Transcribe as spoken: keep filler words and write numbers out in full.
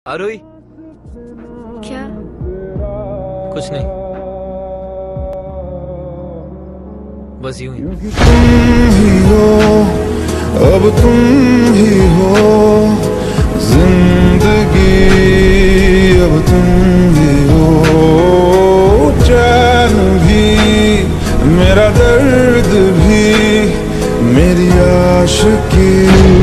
आरोही। क्या? कुछ नहीं, बस यूं ही। तुम ही हो, अब तुम ही हो जिंदगी, अब तुम ही हो चैन भी, मेरा दर्द भी, मेरी आशिकी।